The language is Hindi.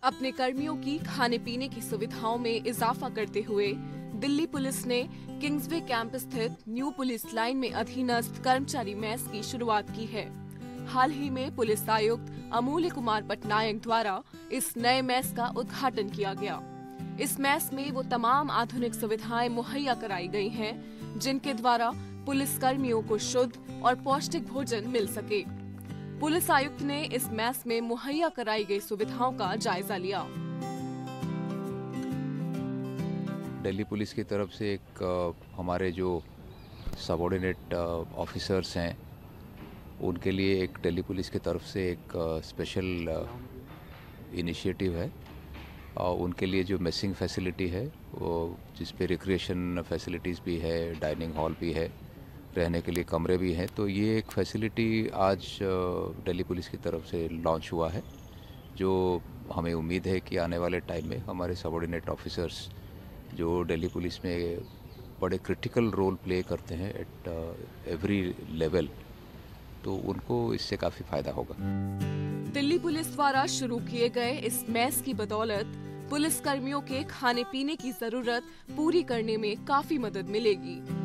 अपने कर्मियों की खाने पीने की सुविधाओं में इजाफा करते हुए दिल्ली पुलिस ने किंग्सवे कैंप स्थित न्यू पुलिस लाइन में अधीनस्थ कर्मचारी मेस की शुरुआत की है। हाल ही में पुलिस आयुक्त अमूल्य कुमार पटनायक द्वारा इस नए मेस का उद्घाटन किया गया। इस मेस में वो तमाम आधुनिक सुविधाएं मुहैया कराई गई हैं, जिनके द्वारा पुलिस कर्मियों को शुद्ध और पौष्टिक भोजन मिल सके। पुलिस आयुक्त ने इस मेस में मुहैया कराई गई सुविधाओं का जायजा लिया। दिल्ली पुलिस की तरफ से एक हमारे जो सबऑर्डिनेट ऑफिसर्स हैं उनके लिए एक दिल्ली पुलिस की तरफ से एक स्पेशल इनिशिएटिव है। उनके लिए जो मेसिंग फैसिलिटी है वो जिस पे रिक्रिएशन फैसिलिटीज़ भी है, डाइनिंग हॉल भी है, रहने के लिए कमरे भी हैं। तो ये एक फैसिलिटी आज दिल्ली पुलिस की तरफ से लॉन्च हुआ है, जो हमें उम्मीद है कि आने वाले टाइम में हमारे सबऑर्डिनेट ऑफिसर्स जो दिल्ली पुलिस में बड़े क्रिटिकल रोल प्ले करते हैं एट एवरी लेवल, तो उनको इससे काफ़ी फ़ायदा होगा। दिल्ली पुलिस द्वारा शुरू किए गए इस मेस की बदौलत पुलिस कर्मियों के खाने पीने की जरूरत पूरी करने में काफी मदद मिलेगी।